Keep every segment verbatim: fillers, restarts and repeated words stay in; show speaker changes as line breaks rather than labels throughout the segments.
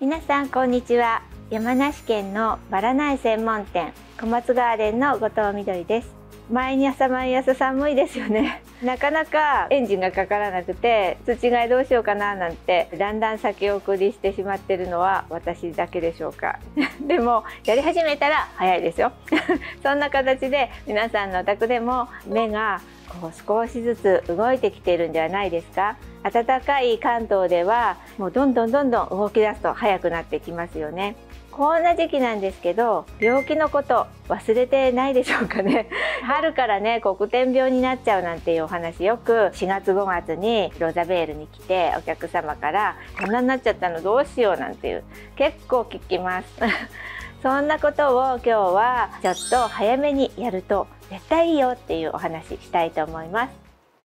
皆さんこんにちは。山梨県のバラ苗専門店小松ガーデンの後藤みどりです。毎朝毎朝寒いですよね。なかなかエンジンがかからなくて土替えどうしようかななんてだんだん先送りしてしまってるのは私だけでしょうか。でもやり始めたら早いですよ。そんな形で皆さんのお宅でも芽がこう少しずつ動いてきているんではないですか。暖かい関東ではもうどんどんどんどん動き出すと早くなってきますよね。こんな時期なんですけど、病気のこと忘れてないでしょうかね。春からね、黒点病になっちゃうなんていうお話よくしがつごがつにロザベールに来てお客様からこんなになっちゃったのどうしようなんていう結構聞きます。そんなことを今日はちょっと早めにやると絶対いいよっていうお話したいと思います。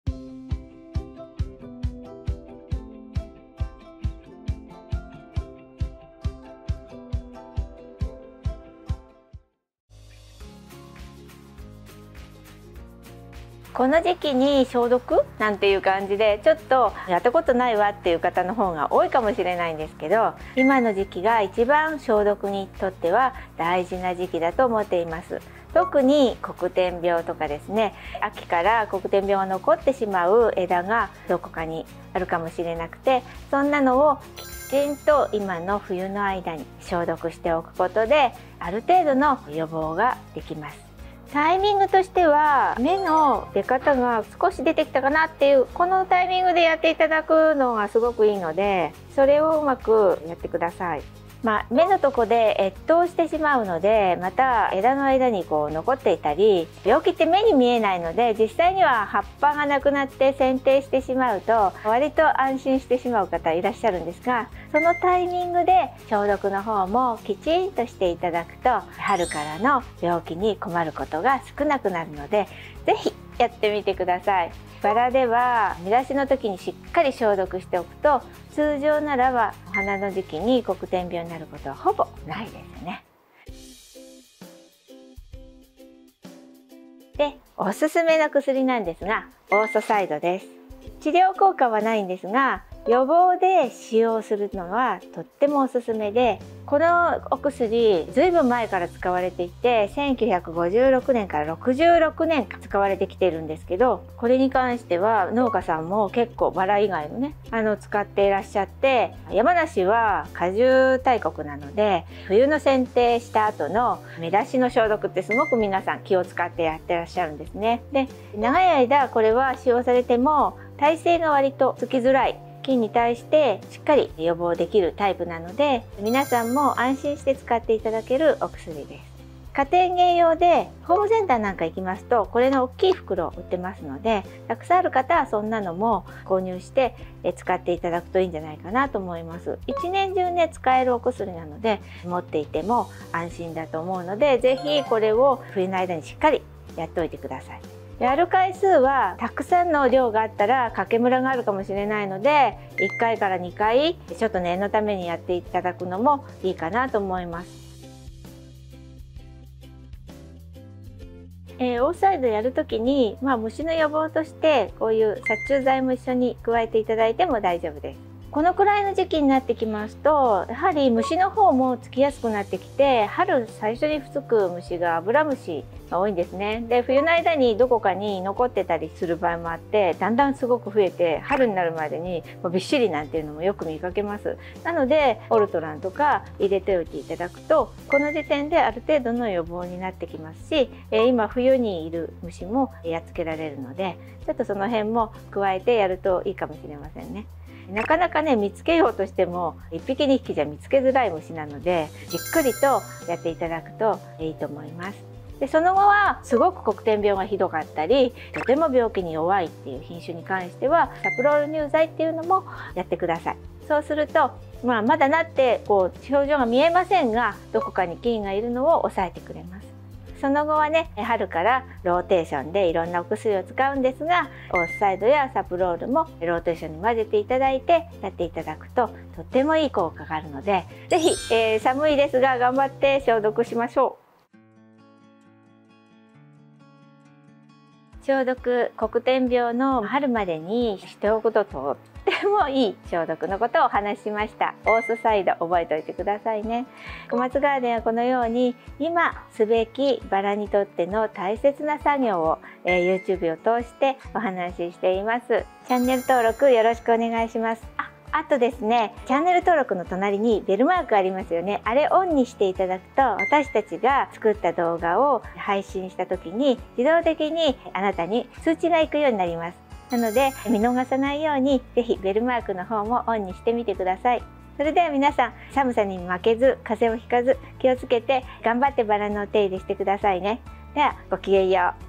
この時期に消毒なんていう感じでちょっとやったことないわっていう方の方が多いかもしれないんですけど、今の時期が一番消毒にとっては大事な時期だと思っています。特に黒点病とかですね、秋から黒点病が残ってしまう枝がどこかにあるかもしれなくて、そんなのをきちんと今の冬の間に消毒しておくことである程度の予防ができます。タイミングとしては芽の出方が少し出てきたかなっていうこのタイミングでやっていただくのがすごくいいので、それをうまくやってください。まあ、芽のとこで越冬してしまうので、また枝の間にこう残っていたり、病気って目に見えないので実際には葉っぱがなくなって剪定してしまうと割と安心してしまう方いらっしゃるんですが、そのタイミングで消毒の方もきちんとしていただくと春からの病気に困ることが少なくなるので、是非やってみてください。バラでは実出しの時にしっかり消毒しておくと、通常ならばお花の時期に黒点病になることはほぼないですね。で、おすすめの薬なんですがオーソサイドです。治療効果はないんですが予防で使用するのはとってもおすすめで、このお薬ずいぶん前から使われていてせんきゅうひゃくごじゅうろくねんからろくじゅうろくねん使われてきているんですけど、これに関しては農家さんも結構バラ以外のねあの使っていらっしゃって、山梨は果樹大国なので冬の剪定した後の芽出しの消毒ってすごく皆さん気を使ってやってらっしゃるんですね。で、長い間これは使用されても耐性が割とつきづらい菌に対してしっかり予防できるタイプなので、皆さんも安心して使っていただけるお薬です。家庭芸用でホームセンターなんか行きますとこれの大きい袋売ってますので、たくさんある方はそんなのも購入して使っていただくといいんじゃないかなと思います。一年中ね使えるお薬なので持っていても安心だと思うので、是非これを冬の間にしっかりやっておいてください。やる回数はたくさんの量があったらかけむらがあるかもしれないのでいっかいからにかいちょっと念のためにやっていただくのもいいかなと思います。えー、オーサイドやるときに、まあ、虫の予防としてこういう殺虫剤も一緒に加えていただいても大丈夫です。このくらいの時期になってきますとやはり虫の方もつきやすくなってきて、春最初につく虫がアブラムシが多いんですね。で、冬の間にどこかに残ってたりする場合もあって、だんだんすごく増えて春になるまでにびっしりなんていうのもよく見かけます。なのでオルトランとか入れておいていただくとこの時点である程度の予防になってきますし、今冬にいる虫もやっつけられるのでちょっとその辺も加えてやるといいかもしれませんね。なかなかね見つけようとしてもいっぴきにひきじゃ見つけづらい虫なのでじっくりとやっていただくといいと思います。で、その後はすごく黒点病がひどかったりとても病気に弱いっていう品種に関してはサプロール乳剤っていうのもやってください。そうすると、まあ、まだなってこう表情が見えませんがどこかに菌がいるのを抑えてくれます。その後はね春からローテーションでいろんなお薬を使うんですが、オースサイドやサプロールもローテーションに混ぜていただいてやっていただくととってもいい効果があるので、是非、えー、寒いですが頑張って消毒しましょう。 消毒、黒点病の春までにしておくととってもいい消毒のことをお話ししました。オースサイド覚えておいてくださいね。小松ガーデンはこのように今すべきバラにとっての大切な作業を、えー、YouTube を通してお話ししています。チャンネル登録よろしくお願いします。ああとですね、チャンネル登録の隣にベルマークありますよね。あれオンにしていただくと、私たちが作った動画を配信した時に自動的にあなたに通知が行くようになります。なので見逃さないようにぜひベルマークの方もオンにしてみてください。それでは皆さん、寒さに負けず風邪をひかず気をつけて頑張ってバラのお手入れしてくださいね。ではごきげんよう。